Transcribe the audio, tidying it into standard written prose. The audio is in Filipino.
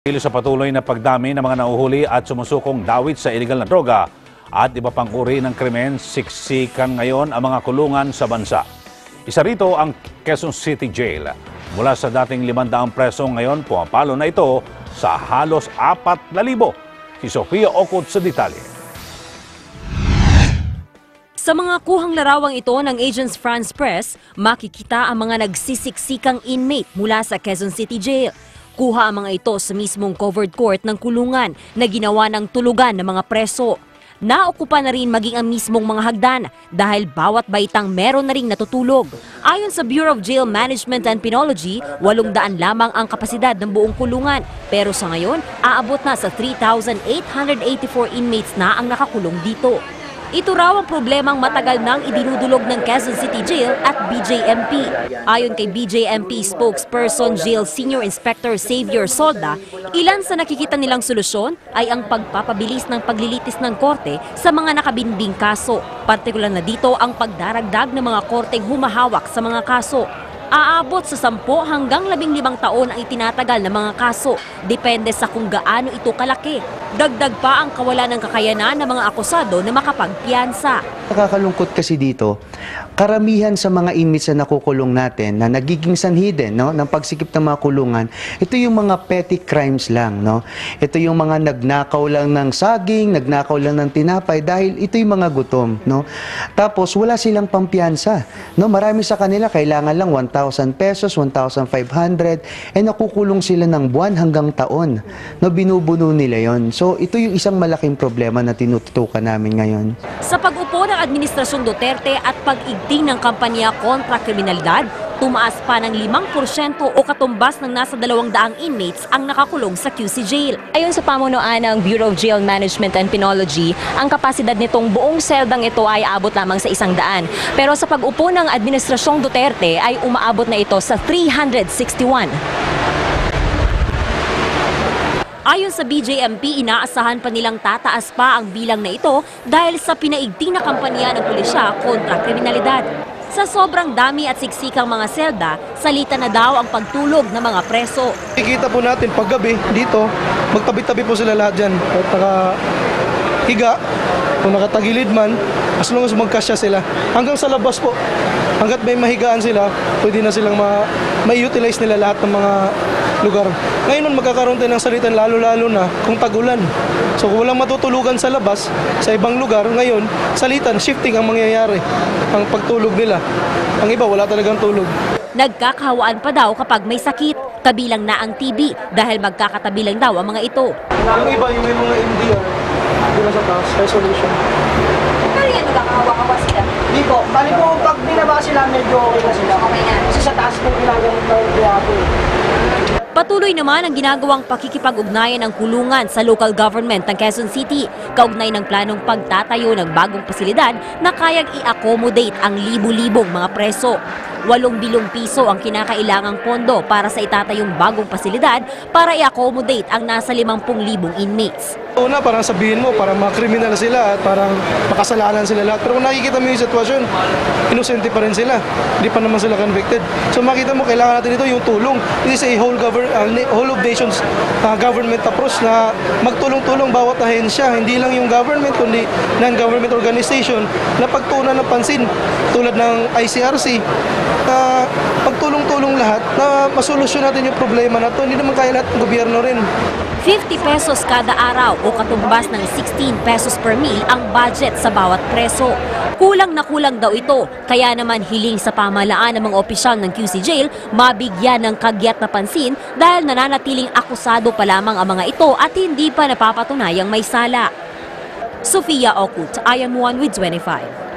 Sa patuloy na pagdami ng mga nauhuli at sumusukong dawit sa iligal na droga at iba pang uri ng krimen, siksikan ngayon ang mga kulungan sa bansa. Isa rito ang Quezon City Jail. Mula sa dating 500 preso ngayon, pumapalo na ito sa halos 4,000. Si Sofia Ocot sa detalye. Sa mga kuhang larawang ito ng Agence France Press, makikita ang mga nagsisiksikang inmate mula sa Quezon City Jail. Kuha ang mga ito sa mismong covered court ng kulungan na ginawa ng tulugan ng mga preso. Naokupa na rin maging ang mismong mga hagdan dahil bawat baitang meron na ring natutulog. Ayon sa Bureau of Jail Management and Penology, 800 lamang ang kapasidad ng buong kulungan. Pero sa ngayon, aabot na sa 3,884 inmates na ang nakakulong dito. Ito raw ang problemang matagal nang idinudulog ng Quezon City Jail at BJMP. Ayon kay BJMP spokesperson Jail Senior Inspector Xavier Solda, ilan sa nakikita nilang solusyon ay ang pagpapabilis ng paglilitis ng korte sa mga nakabinbing kaso. Partikular na dito ang pagdaragdag ng mga korteng humahawak sa mga kaso. Aabot sa 10 hanggang 15 taon ang itinatagal ng mga kaso. Depende sa kung gaano ito kalaki. Dagdag pa ang kawalan ng kakayanan ng mga akusado na makapagpiyansa. Nakakalungkot kasi dito, karamihan sa mga inmates na nakukulong natin na nagiging sanhi din, no, ng pagsikip ng mga kulungan, ito yung mga petty crimes lang. No? Ito yung mga nagnakaw lang ng saging, nagnakaw lang ng tinapay dahil ito yung mga gutom. No? Tapos wala silang pampiyansa. No? Marami sa kanila kailangan lang 1,000 pesos, 1,500, nakukulong sila ng buwan hanggang taon. No? Binubuno nila yon. So ito yung isang malaking problema na tinututukan namin ngayon. Sa pag-upo ng Administrasyong Duterte at pag-igting ng kampanya kontra kriminalidad, tumaas pa ng 5% o katumbas ng nasa 200 inmates ang nakakulong sa QC Jail. Ayon sa pamunuan ng Bureau of Jail Management and Penology, ang kapasidad nitong buong seldang ito ay abot lamang sa 100. Pero sa pag-upo ng Administrasyong Duterte ay umaabot na ito sa 361. Ayon sa BJMP, inaasahan pa nilang tataas pa ang bilang na ito dahil sa pinaigting na kampanya ng pulisya kontra kriminalidad. Sa sobrang dami at siksikang mga selda, salita na daw ang pagtulog ng mga preso. Kikita po natin paggabi dito, magtabi-tabi po sila lahat dyan. At nakahiga, kung nakatagilid man, as long as magkasya sila. Hanggang sa labas po, hanggat may mahigaan sila, pwede na silang may-utilize nila lahat ng mga lugar. Ngayon magkakaroon tayo ng salitan lalo-lalo na kung tag-ulan. So kung walang matutulugan sa labas, sa ibang lugar, ngayon, salitan, shifting ang mangyayari, ang pagtulog nila. Ang iba, wala talagang tulog. Nagkakahawaan pa daw kapag may sakit, kabilang na ang TB dahil magkakatabi lang daw ang mga ito. Ang iba, yung may mga MDR, doon sa taas, isolation. Pero yan, nagkakahawa ka pa sila? Hindi po. Bali po, pag binaba sila, medyo okay na sila. Okay na. Kasi sa taas po ginagawang po. Patuloy naman ang ginagawang pakikipag-ugnayan ng kulungan sa local government ng Quezon City, kaugnay ng planong pagtatayo ng bagong pasilidad na kayang i-accommodate ang libu-libong mga preso. 8 bilyong piso ang kinakailangang pondo para sa itatayong bagong pasilidad para i-accommodate ang nasa 50,000 inmates. Una, parang sabihin mo, parang mga kriminal sila at parang makasalanan sila lahat. Pero kung nakikita mo yung sitwasyon, inosente pa rin sila. Hindi pa naman sila convicted. So makita mo, kailangan natin ito yung tulong. This is a whole of nations government approach na magtulong-tulong bawat ahensya. Hindi lang yung government, kundi non-government organization na pagtuunan ng pansin tulad ng ICRC. Pagtulong-tulong lahat na masolusyon natin yung problema na ito. Hindi naman kaya lahat ng gobyerno rin. 50 pesos kada araw o katumbas ng 16 pesos per meal ang budget sa bawat preso. Kulang na kulang daw ito, kaya naman hiling sa pamahalaan ng mga opisyal ng QC Jail mabigyan ng kagyat na pansin dahil nananatiling akusado pa lamang ang mga ito at hindi pa napapatunayang may sala. Sofia Ocot, IM1 with 25.